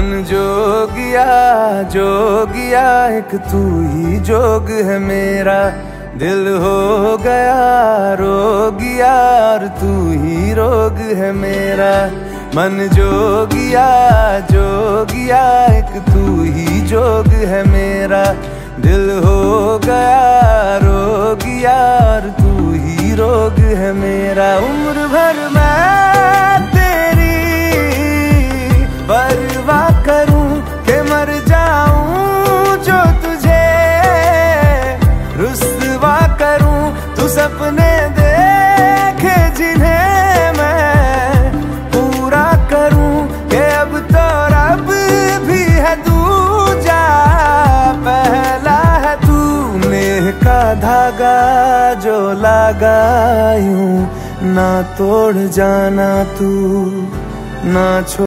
मन जोगिया जोगिया एक तू ही जोग है मेरा, दिल हो गया रोगिया और तू ही रोग है मेरा। मन जोगिया जोगिया एक तू ही जोग है मेरा, दिल हो गया रोगिया और तू ही रोग है मेरा। उम्र भर मैं तेरी परवाह करूं कि मर जाऊं जो तुझे रुस्वा करूं। तू सपने देखे जिन्हें मैं पूरा करूं कि अब तो रब भी है दूजा पहला है तू। नेह का धागा जो लगा यूं ना तोड़ जाना तू, ना छोड़